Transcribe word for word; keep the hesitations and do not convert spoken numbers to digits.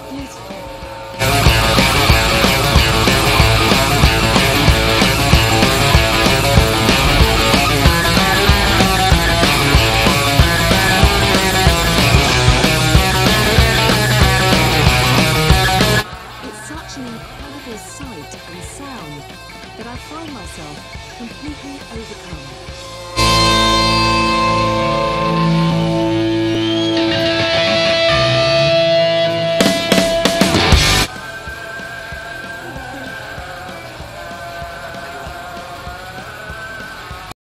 beautiful. It's such an incredible sight and sound that I find myself completely overcome.